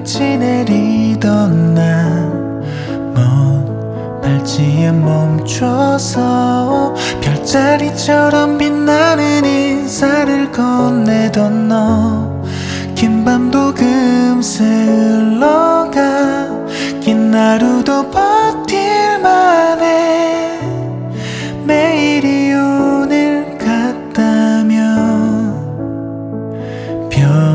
달빛이 내리던 날 먼 발치에 멈춰서 별자리처럼 빛나는 인사를 건네던 너. 긴 밤도 금세 흘러가 긴 하루도 버틸만해. 매일이 오늘 같다면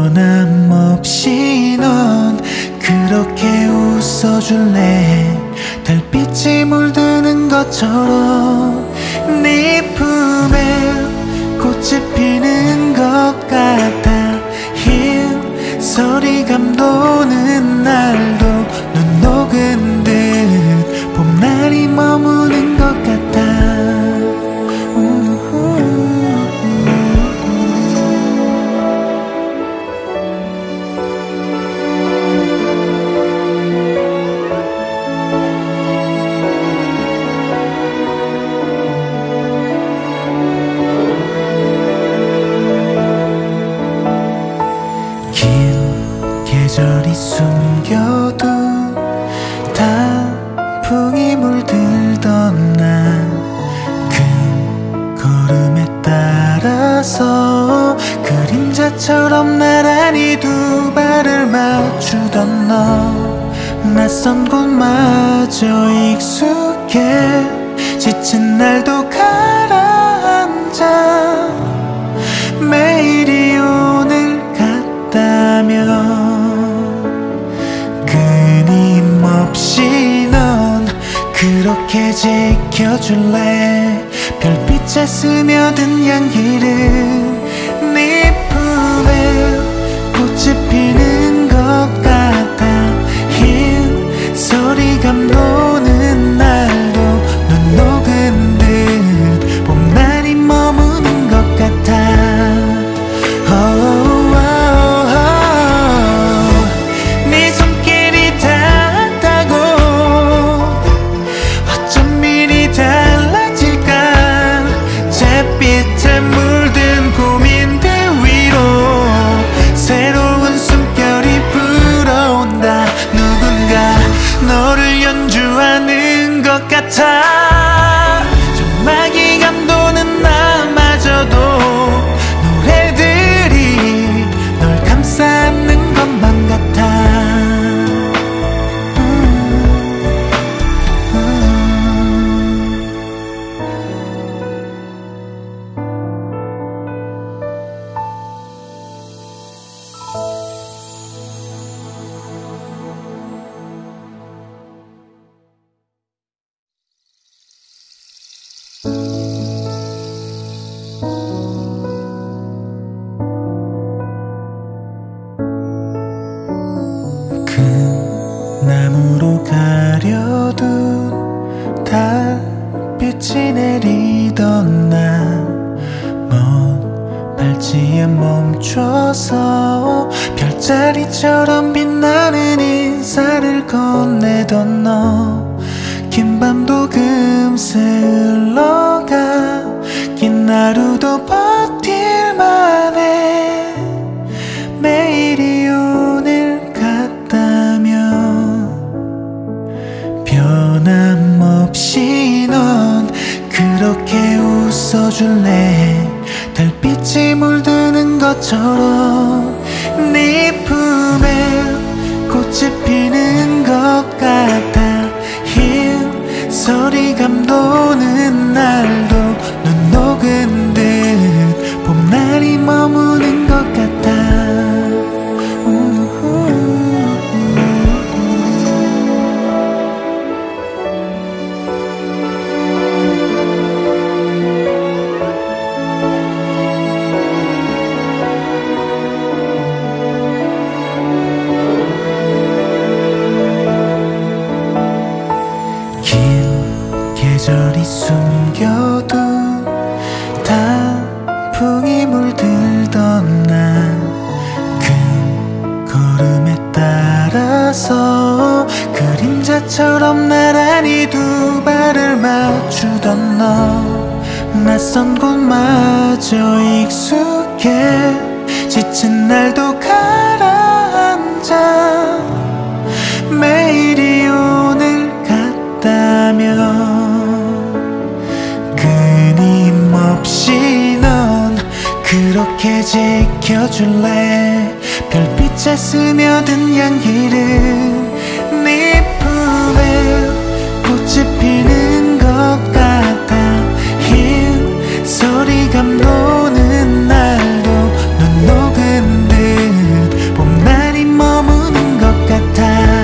변함없이 넌 그렇게 웃어줄래. 달빛이 물드는 것처럼 네 품에 꽃이 피는 것 같아. 흰 서리감 도는 날도 눈 녹은 듯 봄날이 머무는 것 같아. 계절이 숨겨둔 단풍이 물들던 날 그 걸음에 따라서 그림자처럼 나란히 두 발을 맞추던 너. 낯선 곳마저 익숙해 지친 날도 가라앉아. 매일이 오늘 같다면 끊임없이 넌 그렇게 지켜줄래. 별빛에 스며든 향기를 네 품에 꽃이 피는 것 같아. 흰 서리감 도는 날도 눈 녹은 듯 봄날이 머무는 것 같아. 너를 연주하는 것 같아. 전막이 감도는 나마저도 노래들이 널 감싸 안는 것만 같아. 나무로 가려둔 달빛이 내리던 날 먼 발치에 멈춰서 별자리처럼 빛나는 인사를 건네던 너. 긴 밤도 금세 흘러가 긴 하루도 버틸만해. 매일이 오늘 같다면 변함없이 넌 그렇게 웃어줄래. 달빛이 물드는 것처럼 네 품에 꽃이 피는 것 같아. 흰 서리감 도는 날도 눈 녹은 듯 봄날이 머무는 것 같아. 계절이 숨겨둔 단풍이 물들던 날 그 걸음에 따라서 그림자처럼 나란히 두 발을 맞추던 너. 낯선 곳마저 익숙해 지친 날도 가라앉아. 그렇게 지켜줄래. 별빛에 스며든 향기를 네 품에 꽃이 피는 것 같아. 흰 소리감 도는 날도 눈 녹은 듯 봄날이 머무는 것 같아.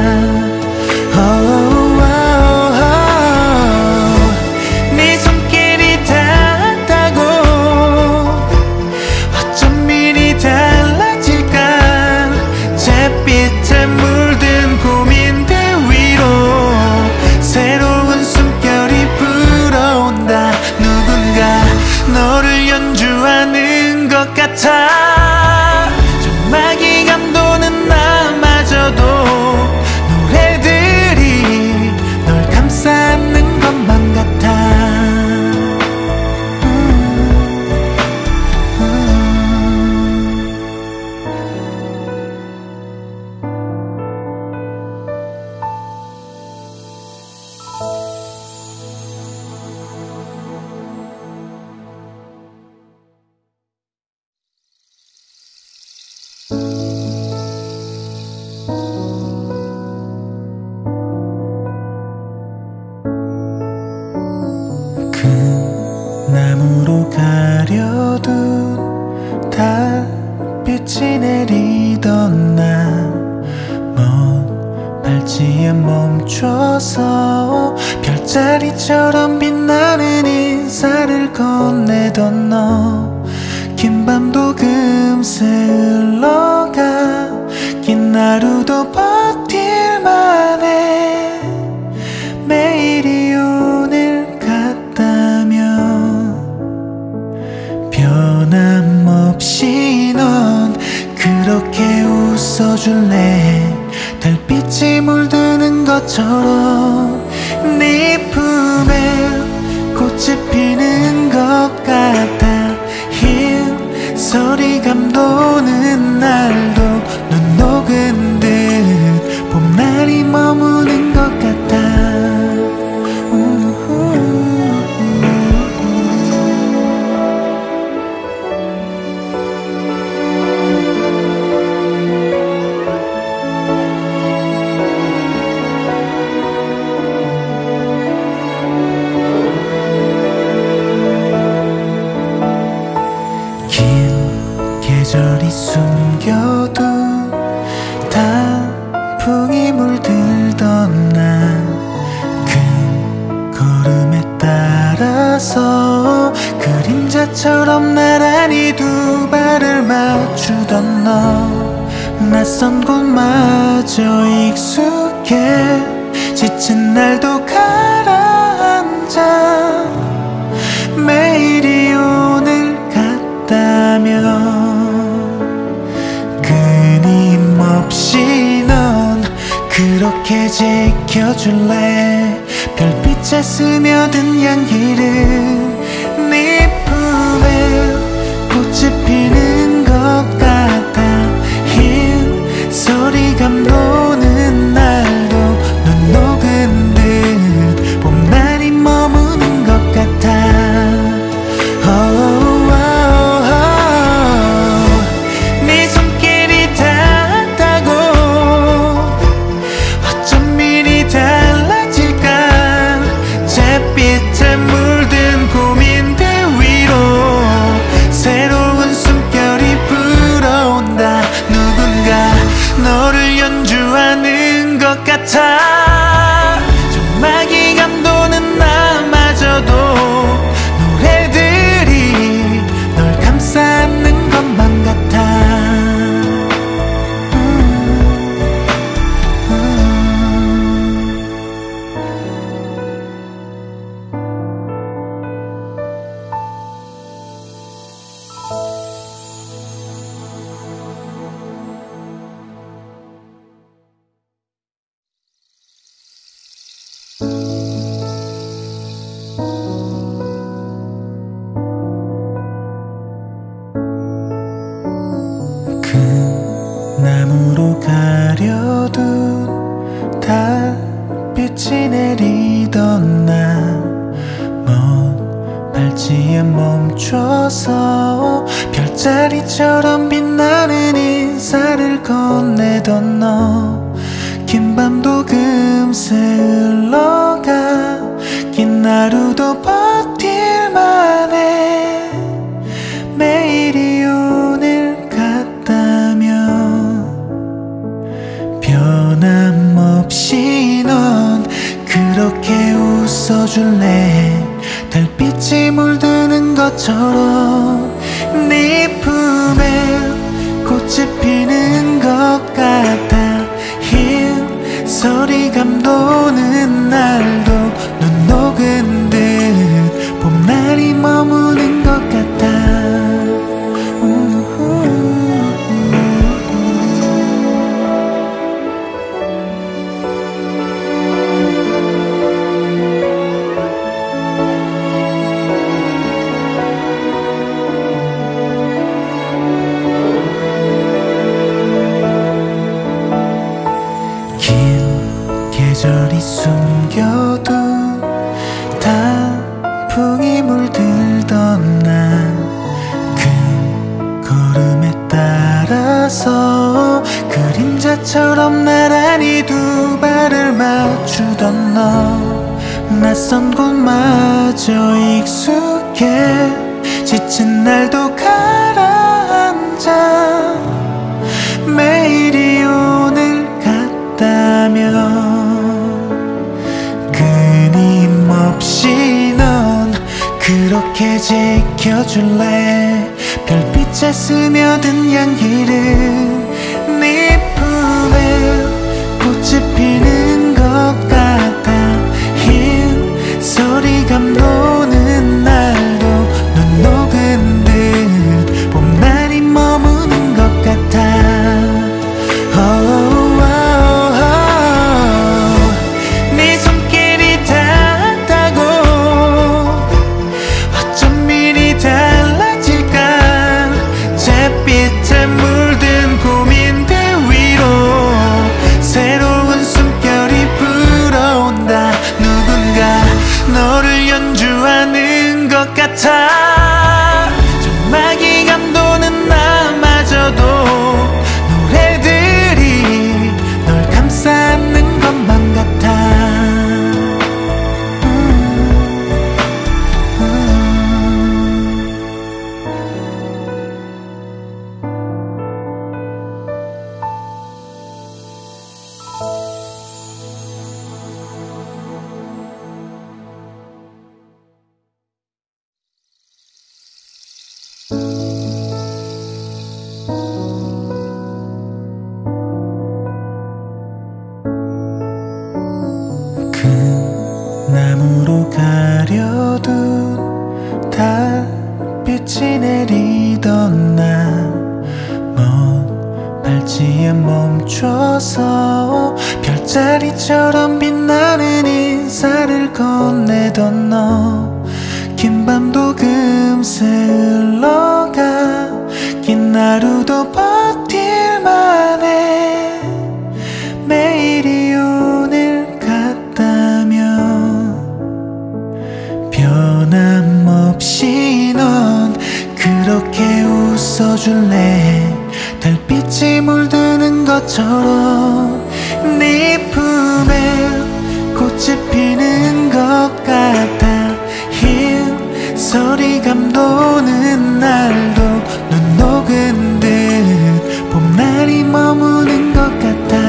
네 손길이 닿았다고 어쩜 이리 달라질까. 잿빛에 물든 고민들 위로 새로운 숨결이 불어온다. 누군가 너를 연주하는 것 같아. 전막이 감도는 나마저도 노래들이 널 감싸 안는 것만 같아. 나무로 가려둔 달빛이 내리던 날 먼 발치에 멈춰서 별자리처럼 빛나는 인사를 건네던 너. 긴 밤도 금세 흘러가 긴 하루도 버틸만해. 매일이 오늘 같다면 변함없이 넌 그렇게 웃어줄래. 달빛이 물드는 것처럼 네 품에 꽃이 피는 것 같아. 흰 소리감 도는 날도 눈 녹은 듯 봄날이 머무는 것 같아. 계절이 숨겨둔 단풍이 물들던 날 큰 걸음에 따라서 그림자처럼 나란히 두 발을 맞추던 너. 낯선 곳마저 익숙해 지친 날도 가라앉아. 매일이 오늘 같다면 끊임없이 넌 그렇게 지켜줄래. 별빛에 스며든 향기를 네 품에 꽃이 피는 것 같아. 흰 소리감 도는 날도 눈 녹은 듯 봄날이 머무는 것 같아. 네 손길이 닿았다고 어쩜 이리 달라질까. 잿빛에 물든 고민들 위로 새로운 숨결이 불어온다. 누군가 너를 연주하는 것 같아. 전막이 감도는 나마저도 노래들이 널 감싸 안는 것만 같아. 나무로 가려둔 달빛이 내리던 날 먼 발치에 멈춰서 별 별자리처럼 빛나는 인사를 건네던 너 긴 밤도 금세 흘러가 긴 하루도 버틸만해 매일이 오늘 같다면 변함없이 넌 그렇게 웃어줄래 달빛이 물드는 것처럼 네 품에 꽃이 피는 것 같아 흰 서리감 도는 날도 눈 녹은 듯 봄날이 머무는 것 같아 계절이 숨겨둔 단풍이 물들던 날 그 걸음에 따라서 그림자처럼 나란히 두 발을 맞추던 너 낯선 곳마저 익숙해 지친 날도 가라앉아 매일이 오늘 같다면 끊임없이 넌 그렇게 지켜줄래 별빛에 스며든 향기를 네 품에 꽃이 피는 것 같아 흰 서리감 도는 날도 눈 녹은 듯 봄날이 머무는 것 같아 너를 연주하는 것 같아 전막이 감도는 나마저도 노래들이 널 감싸 안는 것만 같아 나무로 가려둔 달빛이 내리던 날 먼 발치에 멈춰서 별자리처럼 빛나는 인사를 건네던 너 긴 밤도 금세 흘러가 긴 하루도 버틸만해 매일이 오늘 같다면 변함없이 넌 그렇게 웃어줄래 달빛이 물드는 것처럼 네 품에 꽃이 피는 것 같아 흰 서리감 도는 날도 눈 녹은 듯 봄날이 머무는 것 같아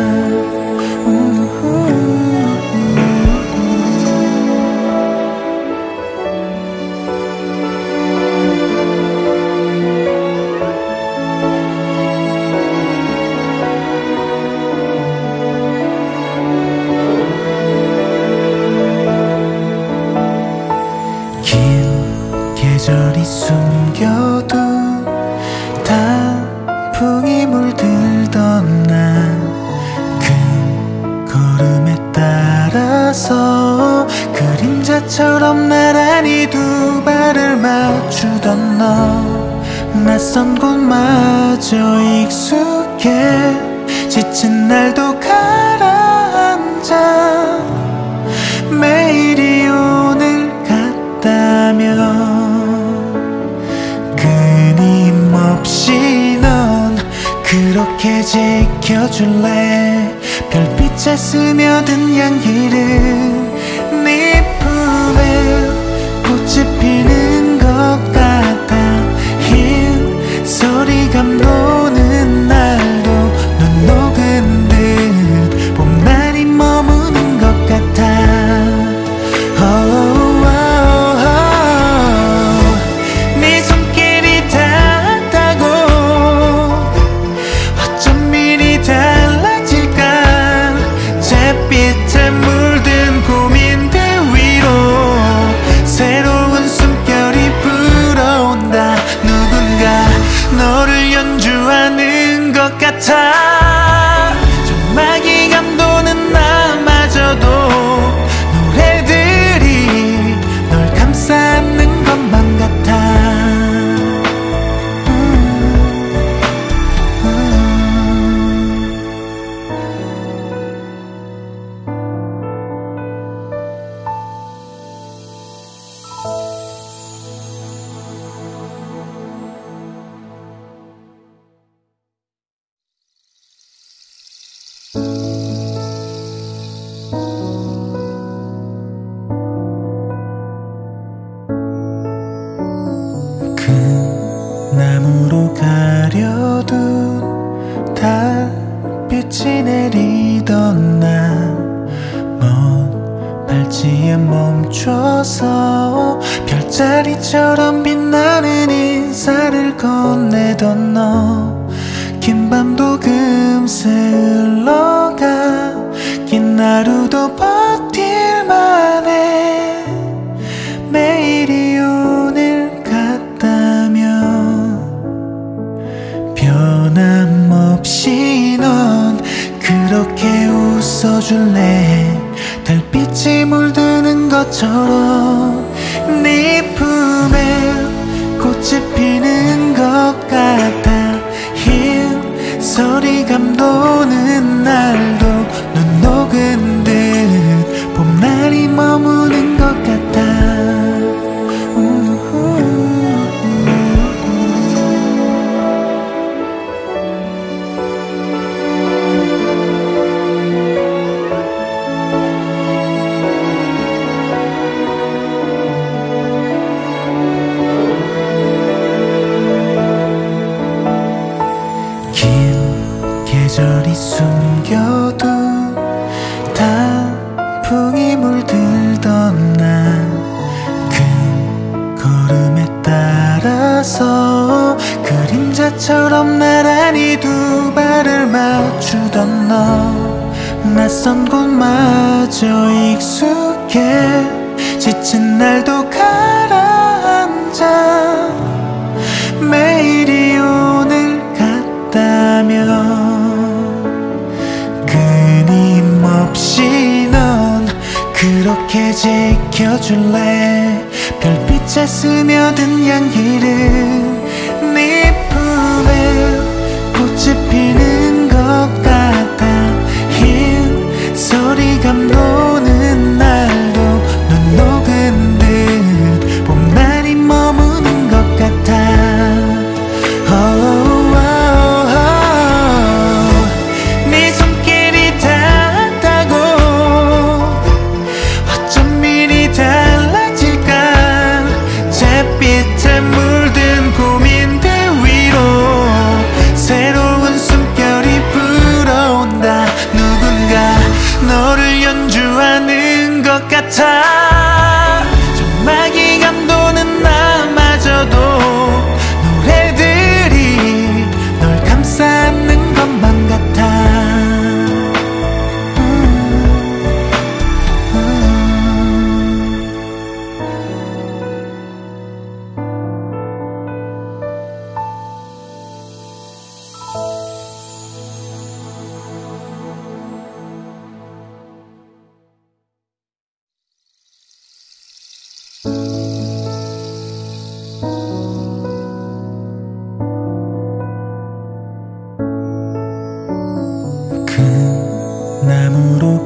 계절이 숨겨둔 단풍이 물들던 날 그 걸음에 따라서 그림자처럼 나란히 두 발을 맞추던 너 낯선 곳마저 익숙해 지친 날도 가라앉아 매일이 오늘 같다면 끊임 그렇게 지켜줄래. 별빛에 스며든 향기를 네 품에 꽃이 피는 것 같아. 흰 소리감 도는 날도 눈 녹은 듯 봄날이 머무는 것 같아. 네 손길이 닿았다고 어쩜 이리 달라질까. 잿빛에 물든 고민들 위로 새로운 숨결이 불어온다. 누군가 너를 연주하는 것 같아. 전막이 감도는 나마저도 노래들이 널 감싸 안는 것만 같아. 나무로 가려둔 달빛이 내리던 날 먼 발치에 멈춰서 별자리처럼 빛나는 인사를 건네던 너. 긴 밤도 금세 흘러가 긴 하루도 버틸만해. 매일이 오늘 같다면 변함없이 넌 그렇게 웃어줄래. 달빛이 물드는 것처럼 네 품에 꽃이 피는 것 같아. 흰 소리감 도는 날도 눈 녹은 듯 봄날이 머무는 것 같아. 계절이 숨겨둔 단풍이 물들던 날 그 걸음에 따라서 그림자처럼 나란히 두 발을 맞추던 너. 낯선 곳마저 익숙해 지친 날도 가라앉아. 매일이 오늘 같다면 끊임없이 넌 그렇게 지켜줄래. 별빛에 스며든 향기를 네 품에 꽃이 피는 것 같아. 흰 소리감 도는 날도 눈 녹은 듯 봄날이 머무는 것 같아. 네 손길이 닿았다고 어쩜 이리 달라질까. 잿빛에 물든 고민들 위로 새로운 숨결이 불어온다. 누군가 너를 연주하는 것 같아. 전막이 감도는 나마저도 노래들이 널 감싸 안는 것만 같아. 나무로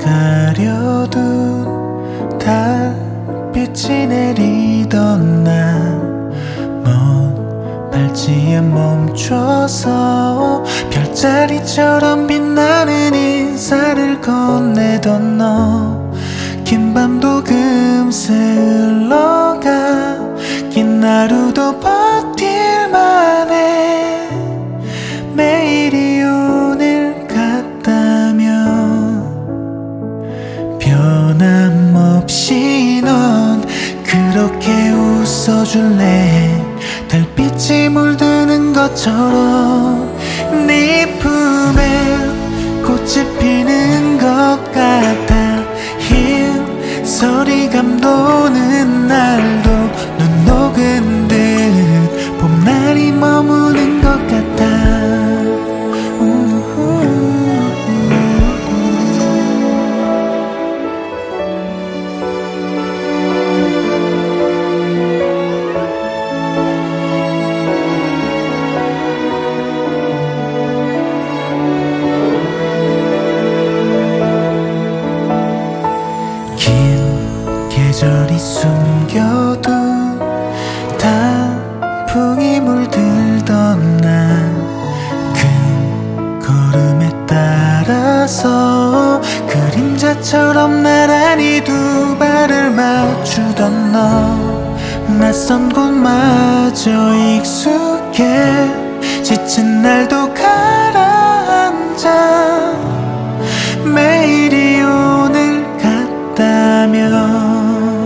가려둔 달빛이 내리던 날 먼 발치에 멈춰서 별 별자리처럼 빛나는 인사를 건네던 너 긴 밤도 금세 흘러가 긴 하루도 버틸만해 매일이 오늘 같다면 변함없이 넌 그렇게 웃어줄래 달빛이 물드는 것처럼 네 품에 꽃이 피는 것 같아 흰 서리감 도는 날도 눈 녹은 듯 봄날이 머무는 것 같아 계절이 숨겨둔 단풍이 물들던 날 그 걸음에 따라서 그림자처럼 나란히 두 발을 맞추던 너 낯선 곳마저 익숙해 지친 날도 가라앉아 매일이 오늘 같다면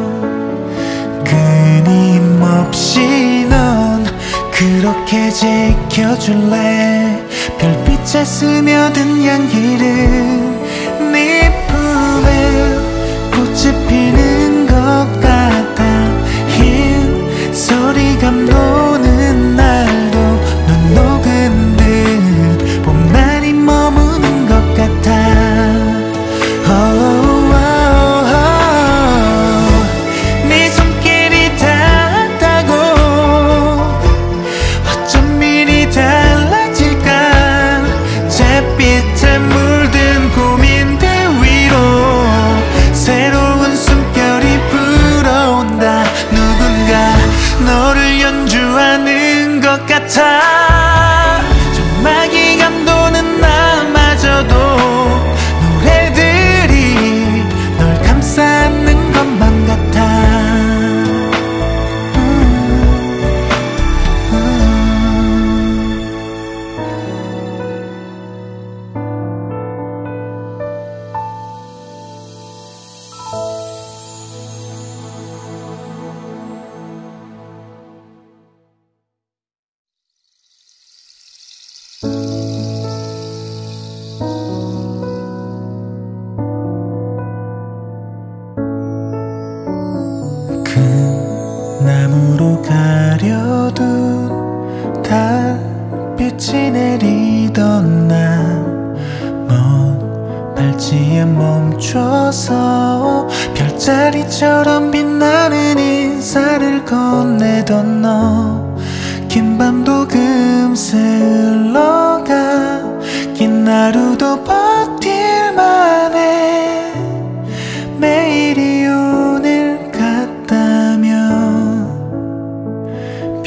끊임없이 넌 그렇게 지켜줄래 별빛에 스며든 향기를 네 품에 꽃이 피는 것 같아 흰 서리감 도는 날도 눈 녹은 듯 봄날이 머무는 것 같아 너를 연주하는 것 같아 전막이 감도는 나마저도 노래들이 널 감싸 안는 것만 같아 나무로 가려둔 달빛이 내리던 날 먼 발치에 멈춰서 별자리처럼 빛나는 인사를 건네던 너 긴 밤도 금세 흘러가 긴 하루도 버틸만해 매일이 오늘 같다면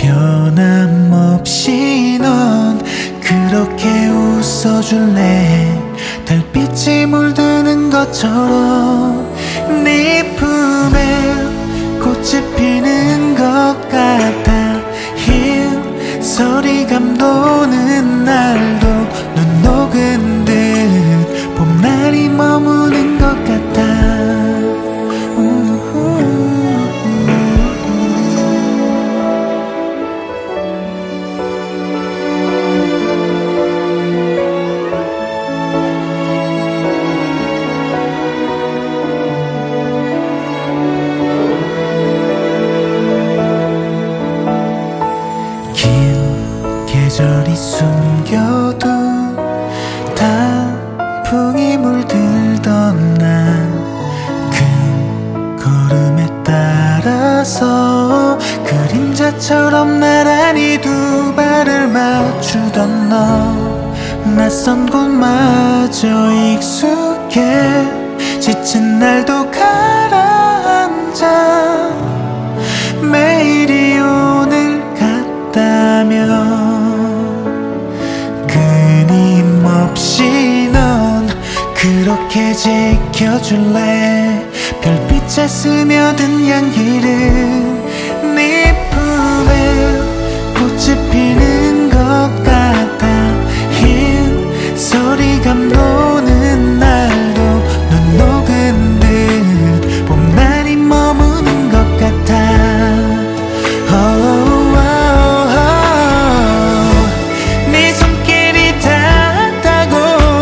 변함없이 넌 그렇게 웃어줄래 달빛이 물드는 것처럼 네 품에 꽃이 피는 것 같아 흰 서리감 도는 날도 눈 녹은 듯 봄날이 머무는 것 같아 계절이 숨겨둔 단풍이 물들던 날 그 걸음에 따라서 그림자처럼 나란히 두 발을 맞추던 너 낯선 곳마저 익숙해 지친 날도 가라앉아 매일이 오늘 같다면 끊임 그렇게 지켜줄래. 별빛에 스며든 향기를 네 품에 꽃이 피는 것 같아. 흰 소리감 도는 날도 눈 녹은 듯 봄날이 머무는 것 같아. 네 손길이 닿았다고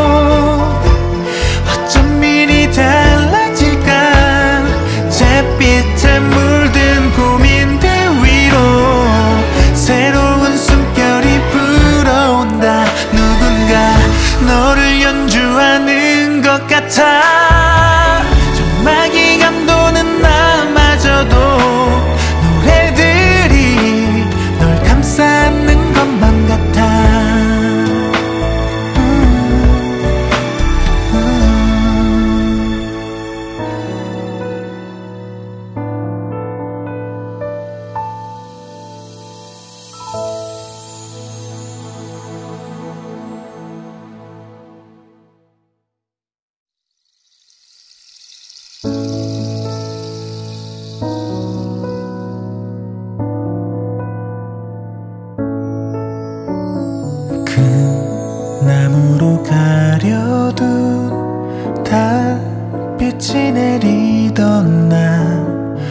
어쩜 이리 달라질까. 잿빛에 물든 고민들 위로 새로운 숨결이 불어온다. 누군가 너를 연주하는 것 같아. 전막이 감도는 나마저도 노래들이 널 감싸 안는 것만 같아. 그 나무로 가려둔 달빛이 내리던 날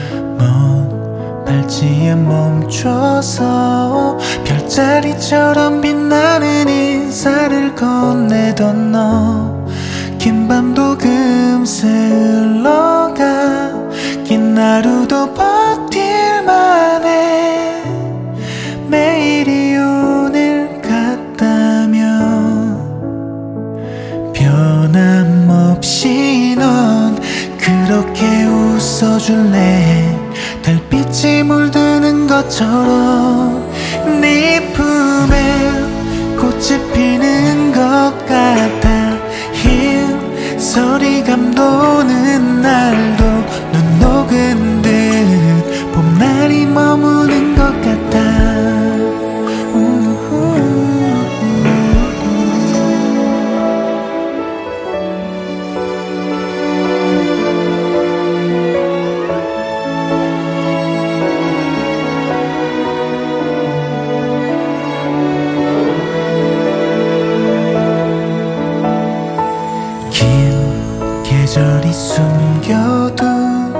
먼 발치에 멈춰서 별자리처럼 빛나는 인사를 건네던 너. 긴 밤도 금세 흘러가 긴 하루도 버틸만해. 매일이 오늘 같다면 변함없이 넌 그렇게 웃어줄래. 달빛이 물드는 것처럼 네 품에 꽃이 피는 것 같아. 흰 소리감 도는 날도 눈 녹은 듯 봄날이 머무는 것 같아. 계절이 숨겨둔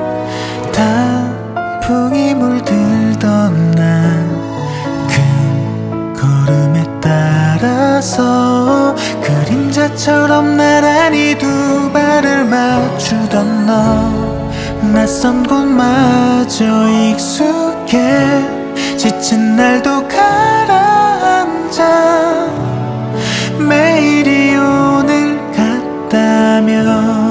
단풍이 물들던 날 그 걸음에 따라서 그림자처럼 나란히 두 발을 맞추던 너. 낯선 곳마저 익숙해 지친 날도 가라앉아. 매일이 오늘 같다면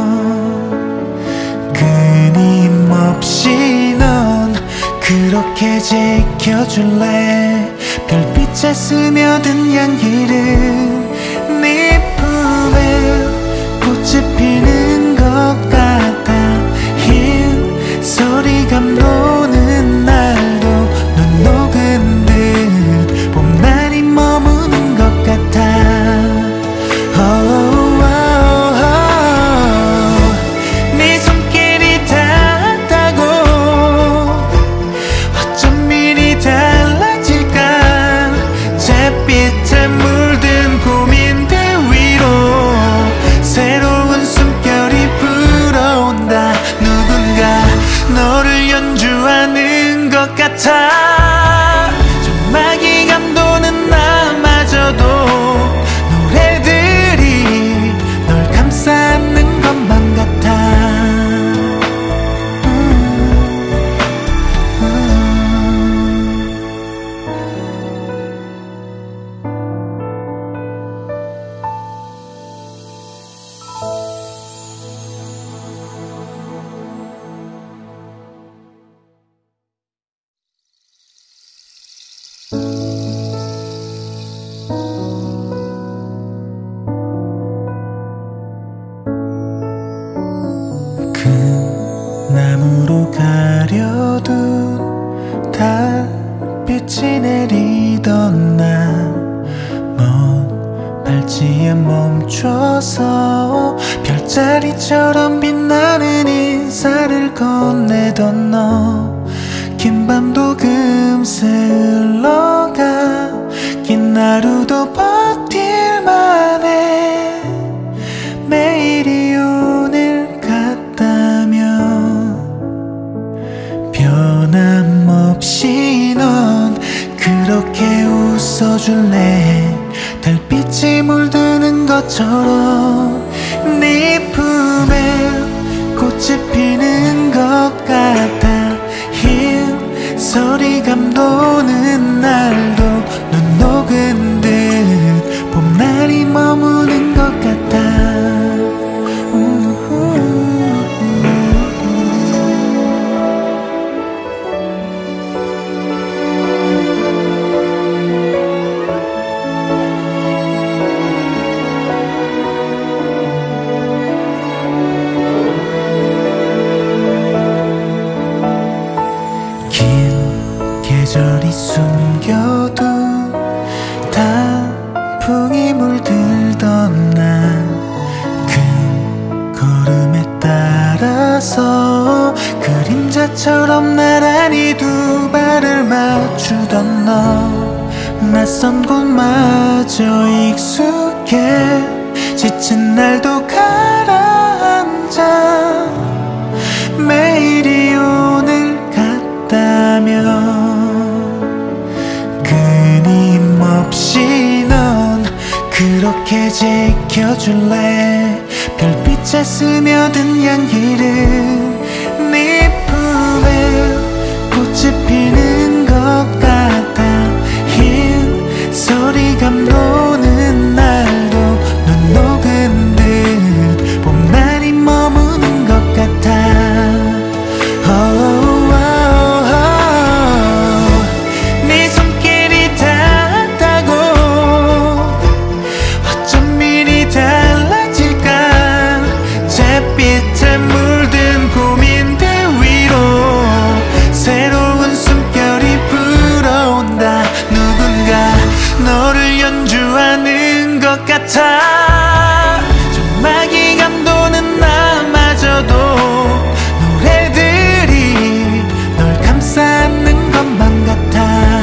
끊임없이 넌 그렇게 지켜줄래. 별빛에 스며든 향기를 네 품에 꽃이 피는 것 같아. 흰 소리감 도는 날도 눈 녹은 듯 봄날이 머무는 것 같아. 네 손길이 닿았다고 어쩜 이리 달라질까. 잿빛에 물든 고민들 위로 새로운 숨결이 불어온다. 누군가 너를 연주하는 것 같아. 전막이 감도는 나마저도 노래들이 널 감싸 안는 것만 같아. 그 나무로 가려둔 달빛이 내리던 날 먼 발치에 멈춰서 별 별자리처럼 빛나는 인사를 건네던 너 긴 밤도 금세 흘러가 긴 하루도 버틸만해 매일이 오늘 같다면 변함없이 넌 그렇게 웃어줄래 달빛이 물드는 것처럼 네 품에 꽃이 피는 것 같아 흰 서리감 도는 날도 눈 녹은 듯 봄날이 머무는 것 같아 계절이 숨겨둔 단풍이 물들던 날 그 걸음에 따라서 그림자처럼 나란히 두 발을 맞추던 너 낯선 곳마저 익숙해 지친 날도 가라앉아 매일이 오늘 같다면 끊임없이 넌 그렇게 지켜줄래 별빛에 스며든 향기를 네 품에 꽃이 피는 것 같아 흰 서리감 도는 날도 눈 녹은 듯 봄날이 머무는 것 같아 너를 연주하는 것 같아 정막이 감도는 나마저도 노래들이 널 감싸 안는 것만 같아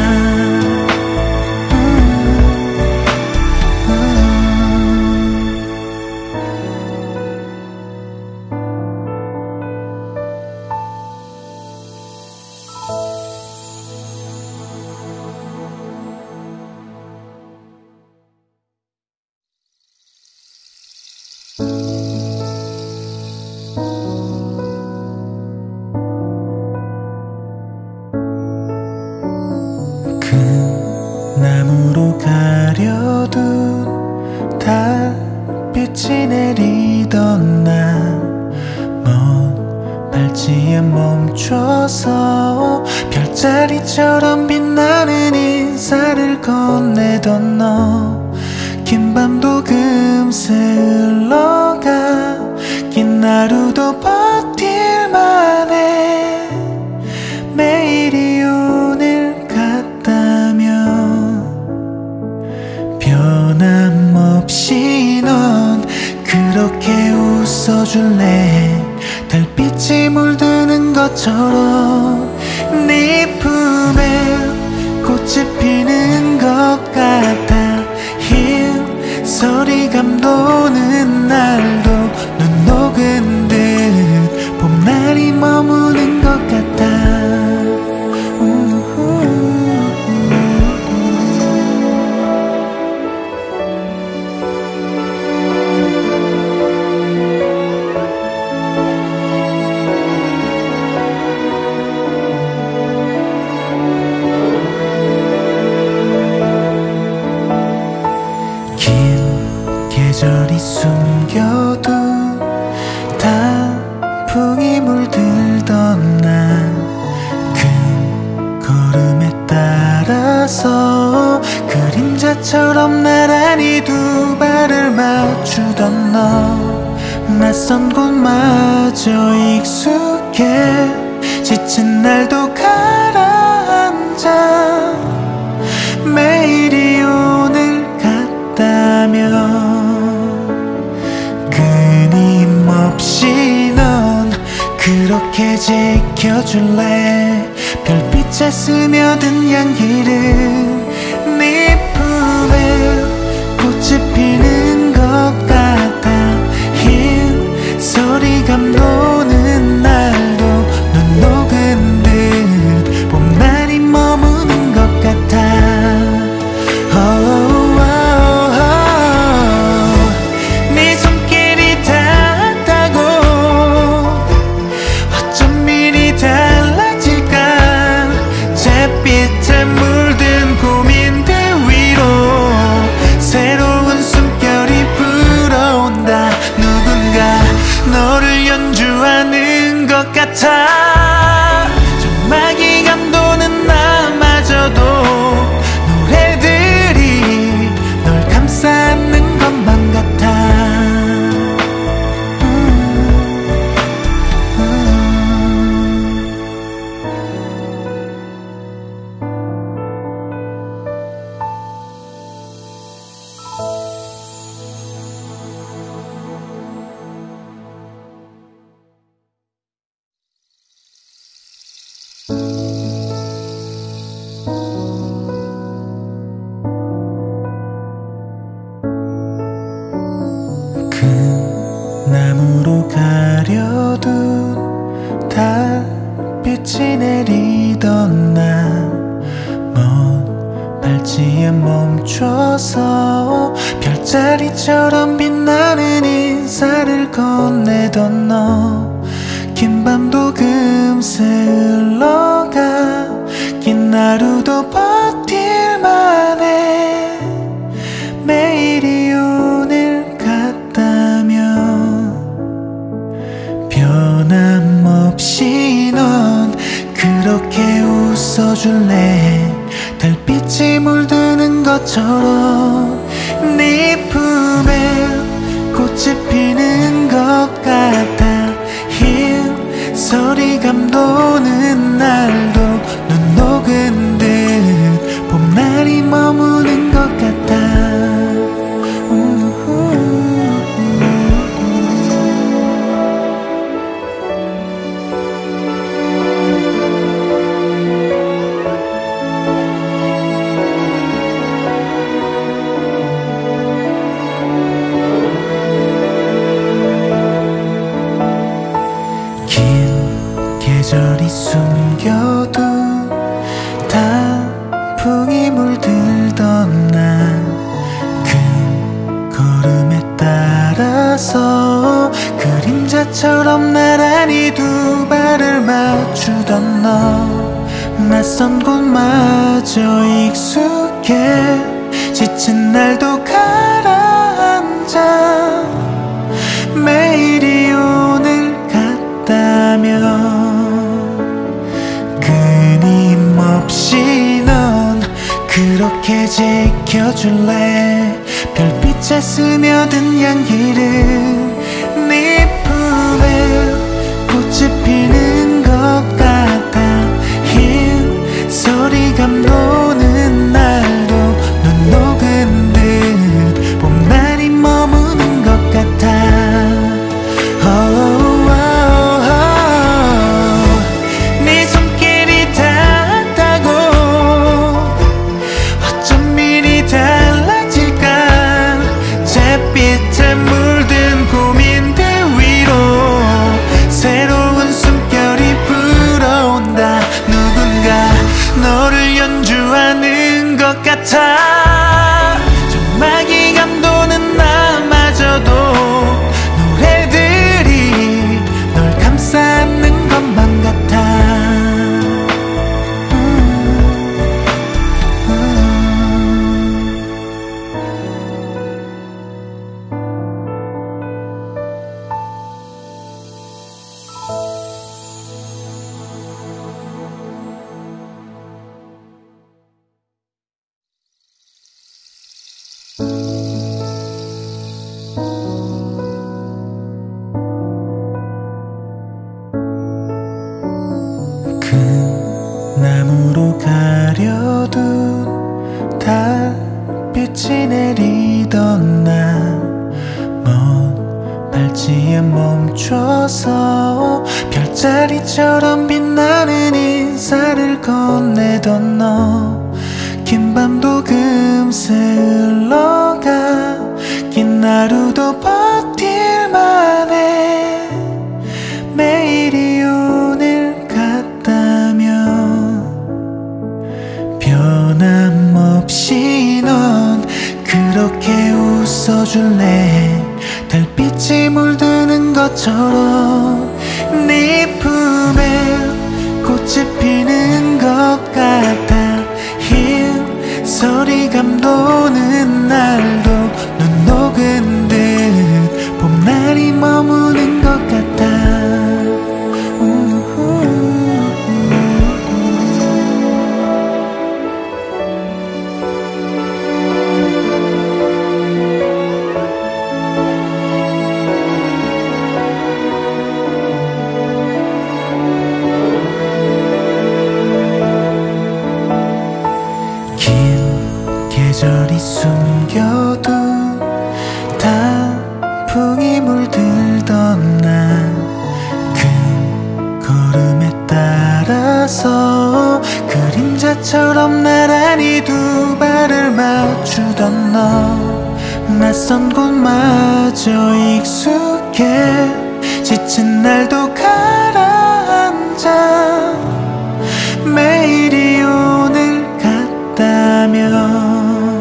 나무로 가려둔 달빛이 내리던 날 먼 발치에 멈춰서 별자리처럼 빛나는 인사를 건네던 너 긴 밤도 금세 흘러가 긴 하루도 버틸만해 매일이 오늘 같다면 변함없이 넌 그렇게 웃어줄래 달빛이 물드는 것처럼 네 품에 꽃이 피는 것 같아 흰 서리감 도는 날도 눈 녹은 듯 봄날이 머무는 것 같아 계절이 숨겨둔 단풍이 물들던 날 그 걸음에 따라서 그림자처럼 나란히 두 발을 맞추던 너 낯선 곳마저 익숙해 지친 날도 가라앉아 매일이 오늘 같다면 끊임 없이 넌 그렇게 지켜줄래. 별빛에 스며든 향기를 네 품에 꽃이 피는 것 같아. 흰 소리감 도는 날도 눈 녹은 듯 봄날이 머무는 것 같아. 네 손길이 닿았다고 어쩜 이리 달라질까. 잿빛에 물든 고민들 위로 새로운 숨결이 불어온다. 누군가 너를 연주하는 것 같아. 정막이 감도는 나마저도 노래들이 널 감싸 안는 것만 같아. 나무로 가려둔 달빛이 내리던 날 먼 발치에 멈춰서 별자리처럼 빛나는 인사를 건네던 너. 긴 밤도 금세 흘러가 긴 하루도 버틸만해. 매일이 오늘 같다면 변함없이 넌 그렇게 웃어줄래. 달빛이 물드는 것처럼 네 품에 꽃이 피는 것 같아. 흰 소리감 도는 날도 눈 녹은 듯 봄날이 머무는 것 같아. 계절이 숨겨둔 단풍이 물들던 날 큰 걸음에 따라서 그림자처럼 나란히 두 발을 맞추던 너. 낯선 곳마저 익숙해 지친 날도 가라앉아. 매일이 오늘 같다면 끊임없이 넌 그렇게 지켜줄래. 별빛에 스며든 향기를 네 품에 꽃이 피는 것 같아. 흰 소리감 도는 날도 눈 녹은 듯 봄날이 머무는 것 같아. 네 손길이 닿았다고 어쩜 이리 달라질까. 잿빛에 물든 고민 발치에 멈춰서 별자리처럼 빛나는 인사를 건네던 너. 긴 밤도 금세 흘러가 긴 하루도 버틸만해. 매일이 오늘 같다면 변함없이 넌 그렇게 웃어줄래. 달빛이 물드는 것처럼 네 품에 꽃이 피는 것 같아. 흰 서리감 도는 날도 눈 녹은 듯 봄날이 머무는 것 같아. 계절이 숨겨둔 단풍이 물들던 날, 그 걸음에 따라서 그림자처럼 나란히 두 발을 맞추던 너. 낯선 곳마저 익숙해 지친 날도 가라앉아. 매일이 오늘 같다면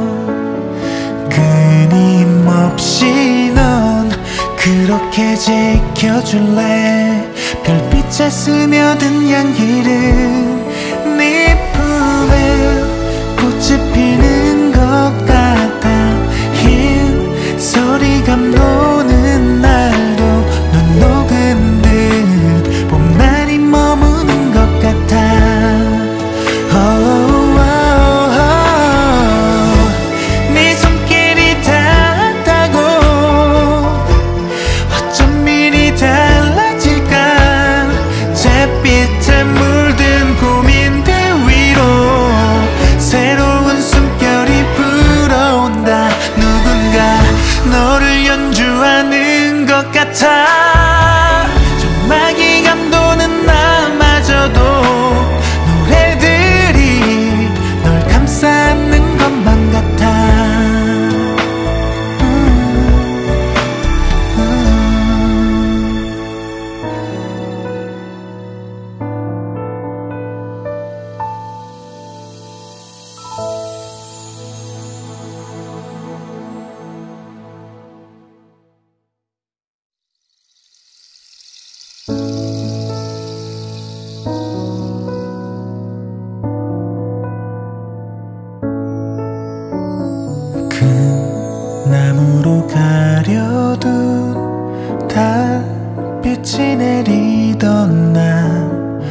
끊임없이 넌 그렇게 지켜줄래. 별빛에 스며든 향기를 네 품에 꽃이 피는 것 같아. 흰 서리감 도는 날도 눈 녹은 듯 봄날이 머무는 것 같아. 너를 연주하는 것 같아. 정막이 감도는 나마저도 노래들이 널 감싸 안는 것만 같아. 나무로 가려둔 달빛이 내리던 날,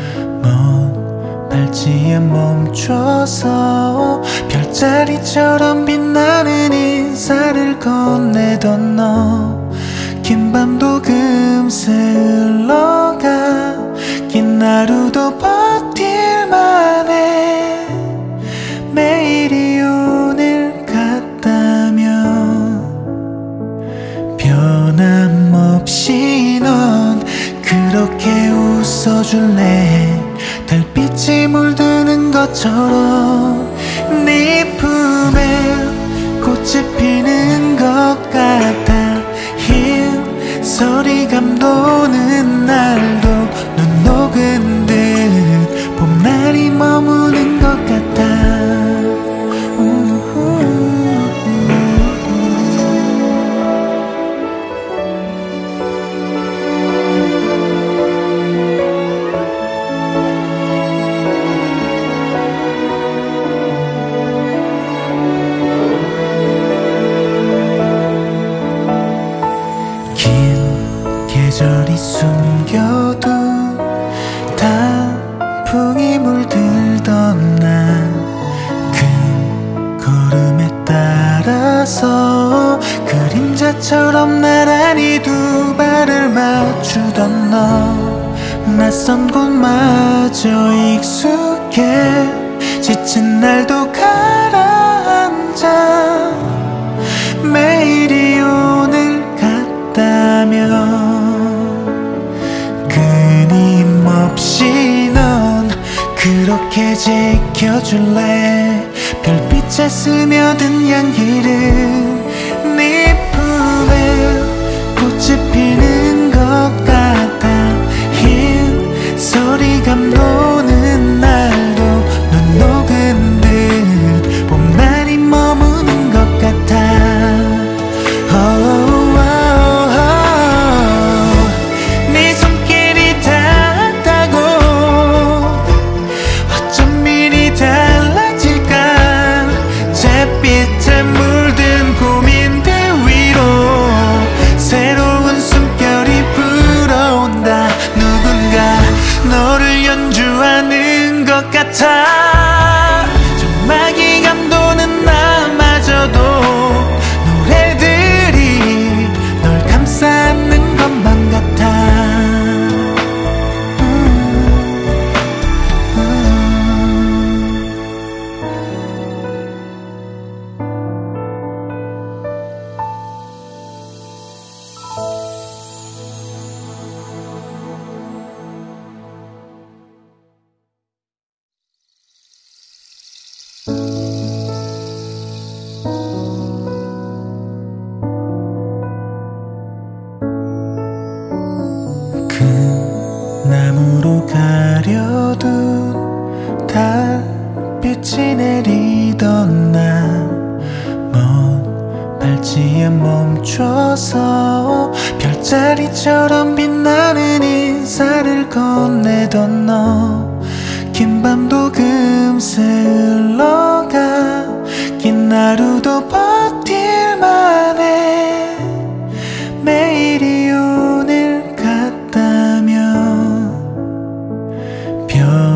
먼 발치에 멈춰서 별자리처럼 빛나는 인사를 건네던 너. 긴 밤도 금세 흘러가 긴 하루도 버틸만해. 매일이 오늘 같다면 변함없이 넌 그렇게 웃어줄래. 달빛이 물드는 것처럼 네 품에 꽃이 피는 것 같아. 흰 서리감 도는 날도 눈 녹은 듯 봄날이 머무는 것 같아. 계절이 숨겨둔 단풍이 물들던 날, 그 걸음에 따라서 그림자처럼 나란히 두 발을 맞추던 너. 낯선 곳마저 익숙해 지친 날도 가라앉아. 매일이 오늘 같다면 그렇게 지켜줄래. 별빛에 스며든 향기를 네 품에 꽃이 피는 것 같아. 흰 소리감 도는 날도 눈 녹은 듯 봄날이 머무는 것 같아. 네 손길이 닿았다고 어쩜 이리 달라질까. 잿빛에 물든 고민들 위로 새로운 숨결이 불어온다. 누군가 너를 연주하는 것 같아. 정막이 감도는 나마저도 노래들이 널 감싸 안는 것만 같아. 그 나무로 가려둔 달빛이 내리던 날 먼 발치에 멈춰서 별자리처럼 빛나는 인사를 건네던 너. 긴 밤도 금세 흘러가 긴 하루도 버틸만해. 매일이 오늘 같다면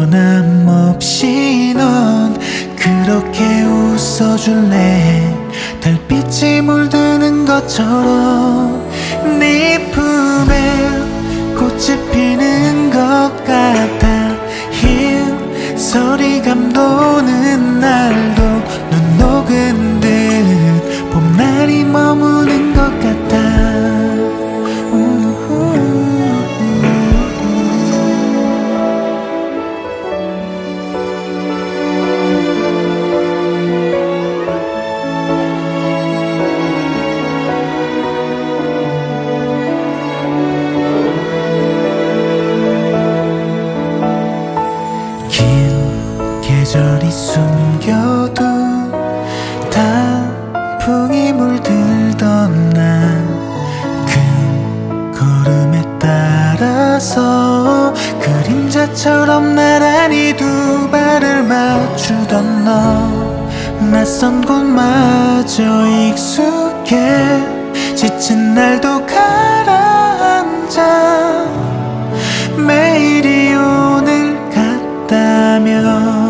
변함없이 넌 그렇게 웃어줄래. 달빛이 물드는 것처럼 네 품에 꽃이 피는 것 같아. 흰 소리감 도는 날도 눈 녹은 듯 봄날이 머무는 것 같아. 계절이 숨겨둔 단풍이 물들던 날 그 걸음에 따라서 그림자처럼 나란히 두 발을 맞추던 너. 낯선 곳마저 익숙해 지친 날도 가라앉아. 매일이 오늘 같다면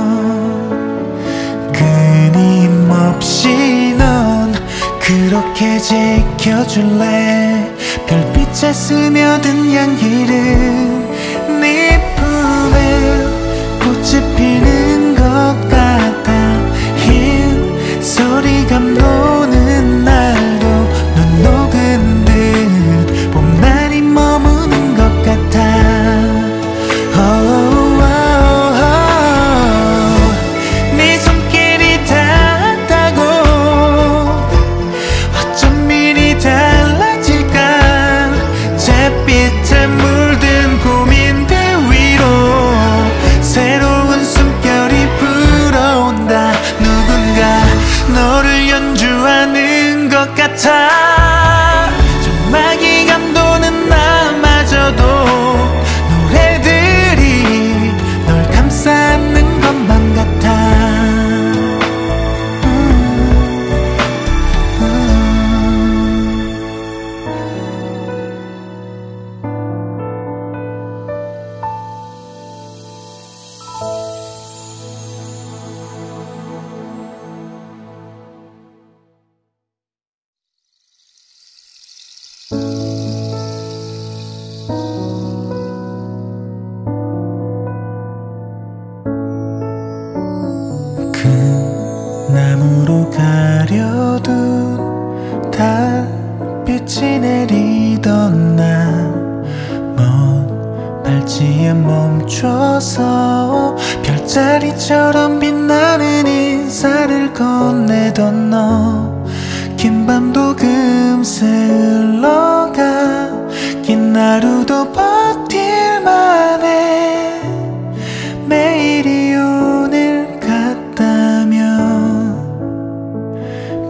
끊임없이 넌 그렇게 지켜줄래. 별빛에 스며든 향기를 네 품에 꽃이 피는 것 같아. 흰 소리감 도는 날도 눈 녹은 듯 봄날이 머무는 것 같아. 네 손길이 닿았다고 어쩜 이리 달라질까. 잿빛에 물든 고민들 위로 새로운 숨결이 불어온다. 누군가 너를 연주하는 것 같아. 정막이 감도는 나마저도 노래들이 널 감싸 안는 것만 같아. 그 나무로 가려둔 달빛이 내리던 날 먼 발치에 멈춰서 별자 별자리처럼 빛나는 인사를 건네던 너 긴 밤도 금세 흘러가 긴 하루도 버틸만해 매일이 오늘 같다면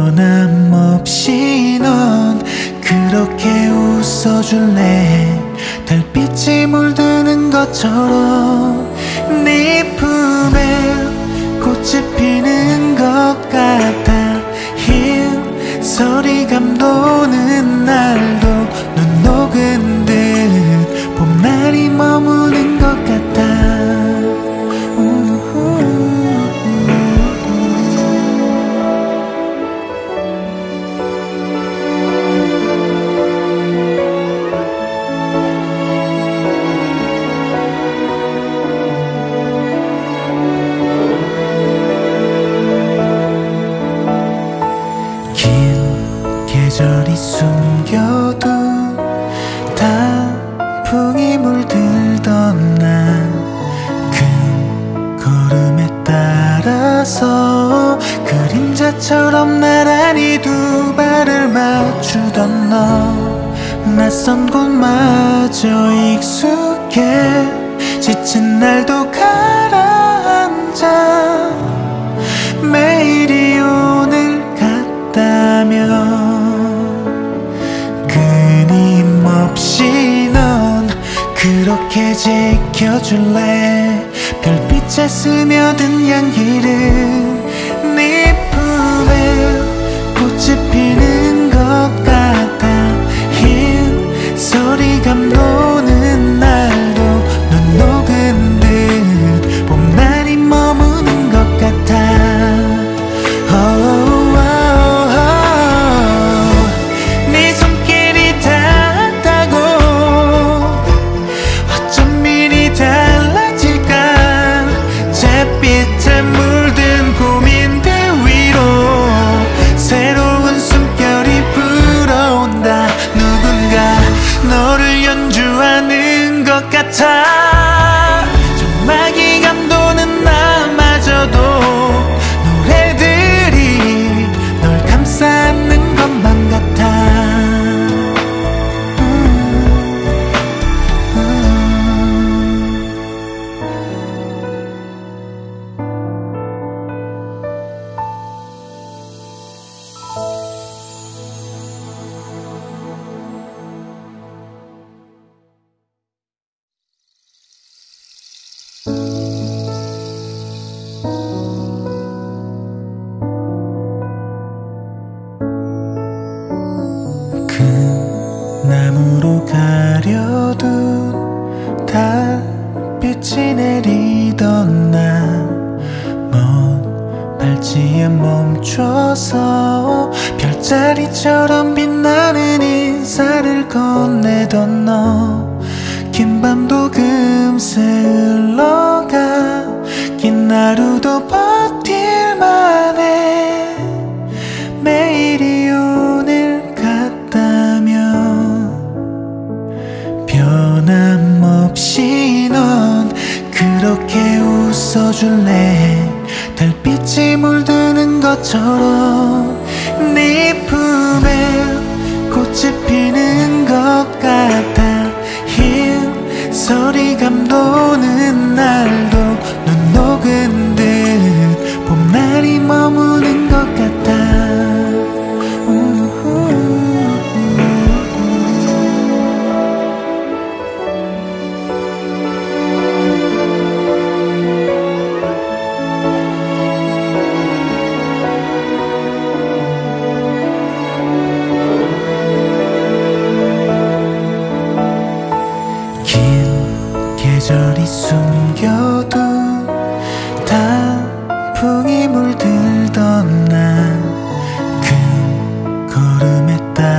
변함없이 넌 그렇게 웃어줄래 달빛이 물드는 것처럼 네 품에 꽃이 피는 것 같아 흰 서리감 도는 날도 눈 녹은 듯 봄날이 머무는 것 같아 계절이 숨겨둔 단풍이 물들던 날 그 걸음에 따라서 그림자처럼 나란히 두 발을 맞추던 너 낯선 곳마저 익숙해 지친 날도 가라앉아 매일이 오늘 같다면 끊임없이 넌 그렇게 지켜줄래 별빛에 스며든 향기를 네 품에 꽃이 피는 것 같아 흰 서리감 도는 날도 눈 녹은 듯 봄날이 머무는 것 같아 전막이 감도는 나마저도 노래들이 널 감싸 안는 것만 같아 나무로 가려둔 달빛이 내리던 날 먼 발치에 멈춰서 별자리처럼 빛나는 인사를 건네던 너 긴 밤도 금세 흘러가 긴 하루도 버틸만해 매일이 오늘 같다면 변함없이 넌 그렇게 웃어줄래 달빛이 물드는 것처럼 네 품에 꽃이 피는 것 같아 흰 서리감 도는 날도 눈 녹은 듯 봄날이 머무는 것 같아 계절이 숨겨둔 단풍이 물들던 날 그 걸음에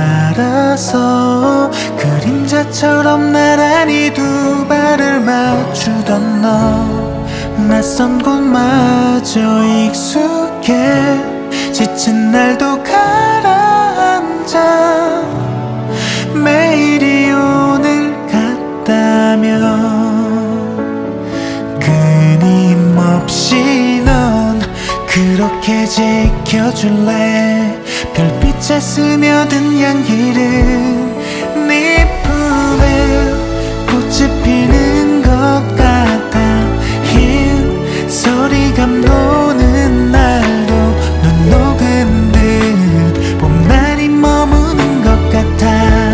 따라서 그림자처럼 나란히 두 발을 맞추던 너 낯선 곳마저 익숙해 지친 날도 가라앉아 매일이 오늘 같다면 그렇게 지켜줄래. 별빛에 스며든 향기를 네 품에 꽃이 피는 것 같아. 흰 소리감 도는 날도 눈 녹은 듯 봄날이 머무는 것 같아.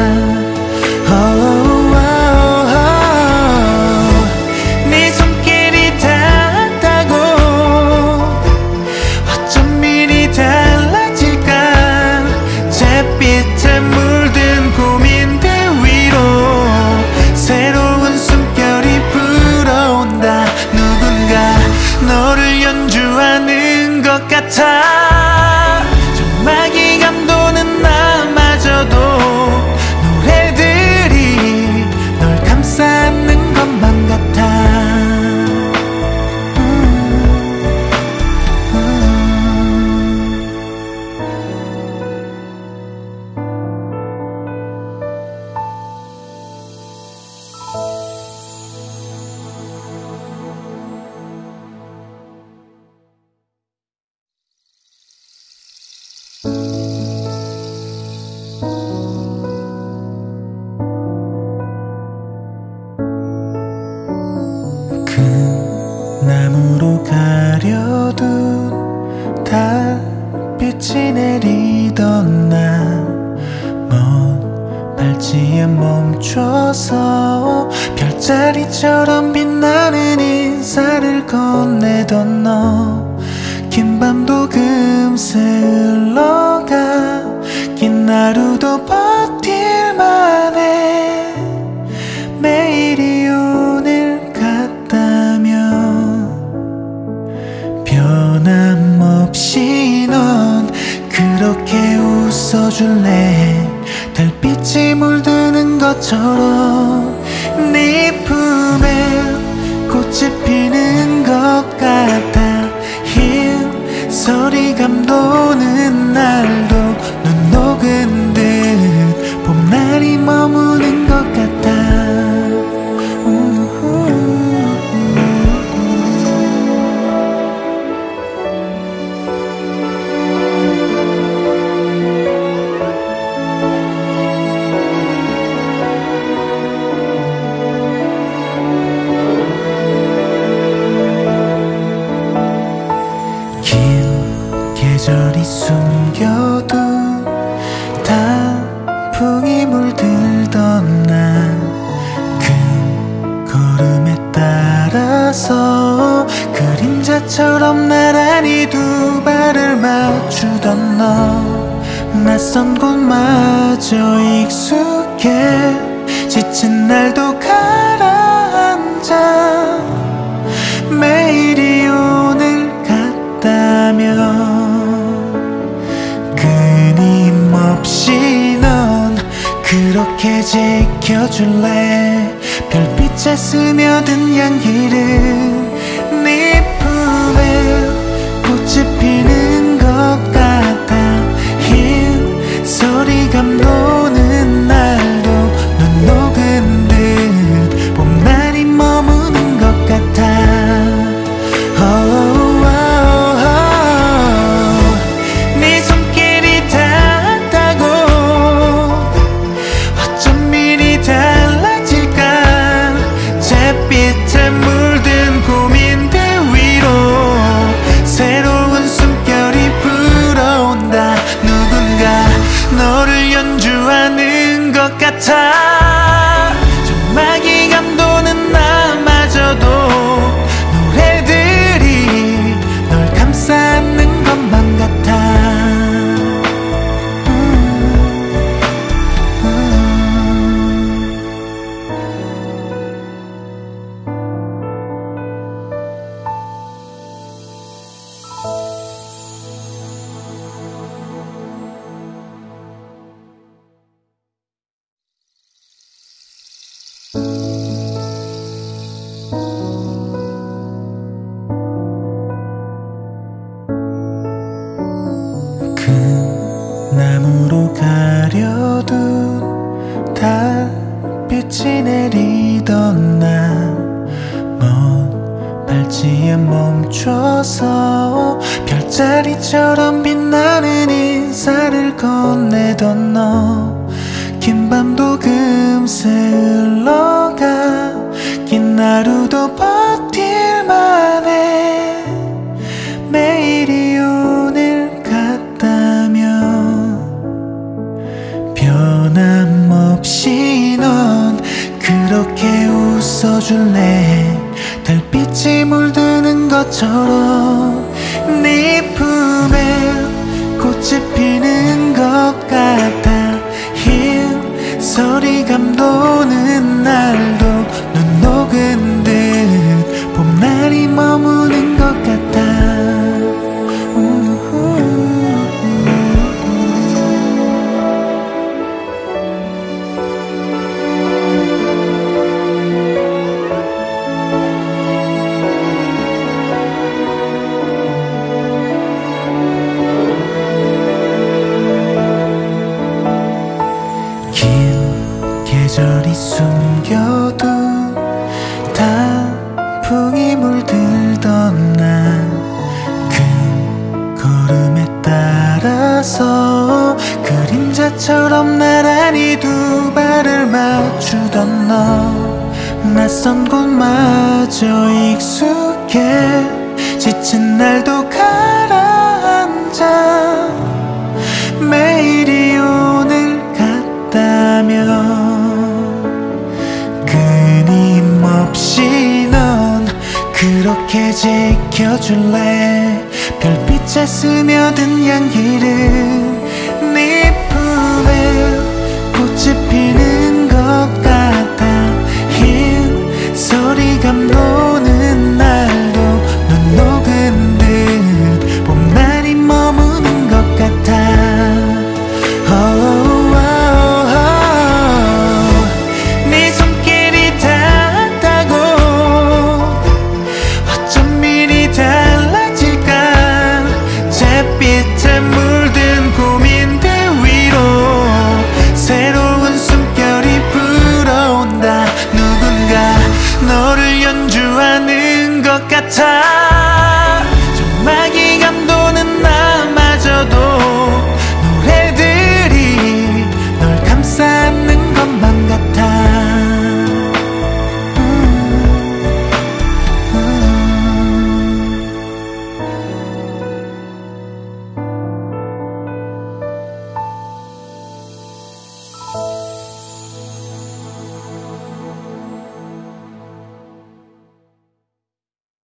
네 손길이 닿았다고 어쩜 일이 달라질까. 잿빛에 물든 고민들 위로 새로운 숨결이 불어온다. 누군가 너를 연주하는 것 같아. 정막이 감도는 나마저도 노래들이 널 감싸 안는 것만 같아. 나무로 가려둔 달빛이 내리던 날 먼 발치에 멈춰서 별자리처럼 빛나는 인사를 건네던 너. 긴 밤도 금세 흘러가 긴 하루도 버틸만해. 매일이 오늘 같다면 변함없이 넌 그렇게 웃어줄래. 달빛이 물드는 것처럼 네 품에 꽃이 피는 것 같아. 흰 소리감 도는 날도 눈 녹은 듯 봄날이 머무는 것 같아. 계절이 숨겨둔 단풍이 물들던 날 큰 걸음에 따라서 그림자처럼 나란히 두 발을 맞추던 너. 낯선 곳마저 익숙해 지친 날도 가라앉아. 매일이 오늘 같다면 끊임없이 넌 그렇게 지켜줄래. 별빛에 스며든 향기를 네 품에 꽃이 피는 것 같아. 흰 소리감 도는 날도 눈 녹은 듯 봄날이 머무는 것 같아. 네 손길이 닿았다고 어쩜 일이 달라질까. 잿빛에 물든 고민들 위로 새로운 숨결이 불어온다. 누군가 너를 연주하는 것 같아. 정막이 감도는 나마저도 노래들이 널 감싸 안는 것만 같아. 나무로 가려둔 달빛이 내리던 날 먼 발치에 멈춰서 별자리처럼 빛나는 인사를 건네던 너. 긴 밤도 금세 흘러가 긴 하루도 버틸만해. 매일이 오늘 같다면 변함없이 넌 그렇게 웃어줄래. 달빛이 물드는 것처럼 네 품에 꽃이 피는 것 같아. 흰 서리감 도는 날도 눈 녹은 듯 봄날이 머무는 것 같아. 계절이 숨겨둔 단풍이 물들던 날 그 걸음에 따라서 그림자처럼 나란히 두 발을 맞추던 너. 낯선 곳마저 익숙해 지친 날도 가라앉아. 매일이 오늘 같다면 끊임없이 넌 그렇게 지켜줄래. 별빛에 스며든 향기를 네 품에 꽃이 피는 것 같아. 흰 서리감 도는 날도 눈 녹은 듯 봄날이 머무는 것 같아. 너를